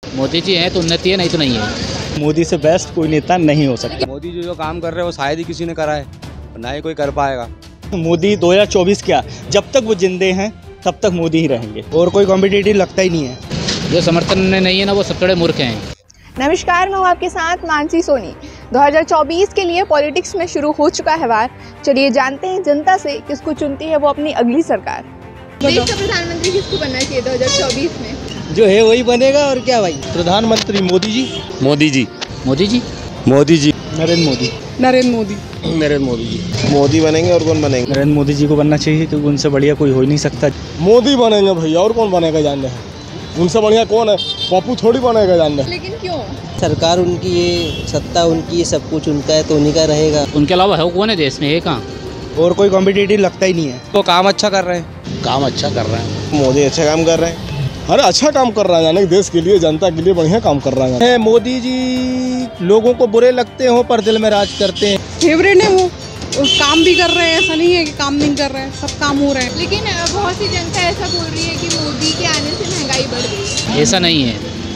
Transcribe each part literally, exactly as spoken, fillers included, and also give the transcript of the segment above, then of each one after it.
मोदी जी हैं तो उन्नति है, नहीं तो नहीं है। मोदी से बेस्ट कोई नेता नहीं हो सकता। मोदी जी जो काम कर रहे हैं वो शायद ही किसी ने करा है, ना ही कोई कर पाएगा। मोदी दो हज़ार चौबीस क्या, जब तक वो जिंदे हैं तब तक मोदी ही रहेंगे और कोई कॉम्पिटिटिव लगता ही नहीं है। जो समर्थन में नहीं है ना वो सब थोड़े मूर्ख हैं। नमस्कार, मैं हूँ आपके साथ मानसी सोनी। दो हज़ार चौबीस के लिए पॉलिटिक्स में शुरू हो चुका है वार। चलिए जानते हैं जनता से किसको चुनती है वो अपनी अगली सरकार। देश का प्रधानमंत्री किसको बनना चाहिए दो हज़ार चौबीस में? जो है वही बनेगा और क्या भाई। प्रधानमंत्री मोदी जी। मोदी जी मोदी जी मोदी जी नरेंद्र मोदी। नरेंद्र मोदी नरेंद्र मोदी जी मोदी बनेंगे। और कौन बनेंगे? नरेंद्र मोदी जी को बनना चाहिए क्योंकि उनसे बढ़िया कोई हो ही नहीं सकता। मोदी बनेंगे भैया, और कौन बनेगा जान रहे हैं। उनसे बढ़िया कौन है? पप्पू थोड़ी बनेगा जान रहे हैं। लेकिन क्यों? सरकार उनकी, ये सत्ता उनकी, सब कुछ उनका है तो उन्हीं का रहेगा। उनके अलावा है कौन है देश में? ये कहाँ? और कोई कॉम्पिटिटिव लगता ही नहीं है। वो काम अच्छा कर रहे हैं। काम अच्छा कर रहे हैं। मोदी अच्छा काम कर रहे हैं। अरे अच्छा काम कर रहा है, यानी देश के लिए, जनता के लिए बढ़िया काम कर रहा है। मोदी जी लोगों को बुरे लगते हो पर दिल में राज करते हैं। फेवरेट है वो, काम भी कर रहे हैं, ऐसा नहीं है कि काम नहीं कर रहे हैं, सब काम हो रहे हैं। लेकिन बहुत सी जनता ऐसा बोल रही है कि मोदी के आने से महंगाई बढ़ गई है। ऐसा नहीं है।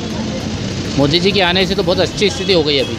मोदी जी के आने से तो बहुत अच्छी स्थिति हो गई अभी,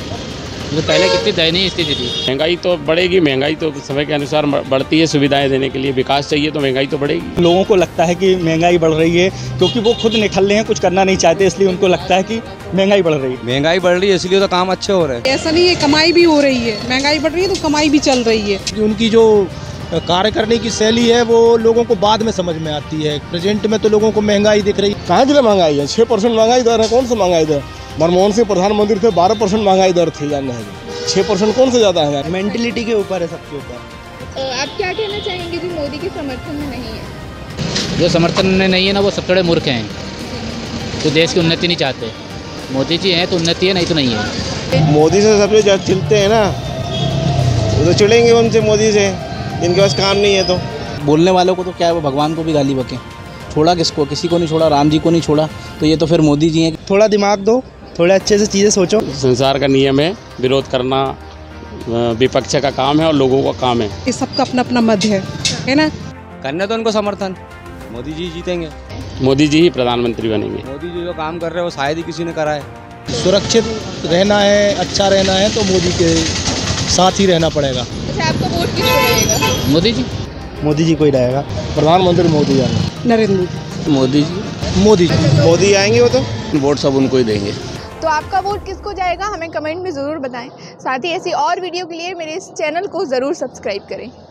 तो पहले कितनी दयनीय स्थिति थी। महंगाई तो बढ़ेगी, महंगाई तो समय के अनुसार बढ़ती है। सुविधाएं देने के लिए विकास चाहिए तो महंगाई तो बढ़ेगी। लोगों को लगता है कि महंगाई बढ़ रही है क्योंकि वो खुद निकलने हैं, कुछ करना नहीं चाहते, इसलिए उनको लगता है कि महंगाई बढ़ रही है। महंगाई बढ़ रही है इसलिए तो काम अच्छे हो रहे हैं। ऐसा नहीं है, कमाई भी हो रही है। महंगाई बढ़ रही है तो कमाई भी चल रही है। उनकी जो कार्य करने की शैली है वो लोगों को बाद में समझ में आती है। प्रेजेंट में तो लोगों को महंगाई दिख रही है। कहाँ के लिए महंगाई है? छः परसेंट महंगाई दर है। कौन सा महंगाई दर? मनमोहन सिंह प्रधानमंत्री थे, बारह परसेंट महंगाई दर थी जान रहे हैं। छः परसेंट कौन से ज़्यादा है? मेंटलिटी के ऊपर है, सबके ऊपर। आप क्या कहना चाहेंगे जो मोदी के समर्थन में नहीं है? जो समर्थन में नहीं है ना वो सब थोड़े मूर्ख हैं, तो देश की उन्नति नहीं चाहते। मोदी जी हैं तो उन्नति है, नहीं तो नहीं है। मोदी से सब जो चिढ़ते हैं ना, वो तो चिढ़ेंगे उनसे, मोदी से, इनके पास काम नहीं है। तो बोलने वालों को तो क्या है, वो भगवान को भी गाली बके। छोड़ा किसको? किसी को नहीं छोड़ा, राम जी को नहीं छोड़ा, तो ये तो फिर मोदी जी हैं। थोड़ा दिमाग दो, थोड़े अच्छे से चीज़ें सोचो। संसार का नियम है, विरोध करना विपक्ष का काम है और लोगों का काम है। ये सबका अपना अपना मत है, है ना। करने तो उनको समर्थन, मोदी जी जीतेंगे। मोदी जी ही प्रधानमंत्री बनेंगे। मोदी जी जो काम कर रहे हैं वो शायद ही किसी ने करा है। सुरक्षित रहना है, अच्छा रहना है तो मोदी के साथ ही रहना पड़ेगा। अच्छा, आपका वोट किसको रहेगा? मोदी जी मोदी जी को ही रहेगा। प्रधानमंत्री मोदी जान। नरेंद्र मोदी मोदी जी मोदी जी मोदी आएंगे वो तो वोट सब उनको ही देंगे। तो आपका वोट किसको जाएगा हमें कमेंट में ज़रूर बताएं। साथ ही ऐसी और वीडियो के लिए मेरे इस चैनल को ज़रूर सब्सक्राइब करें।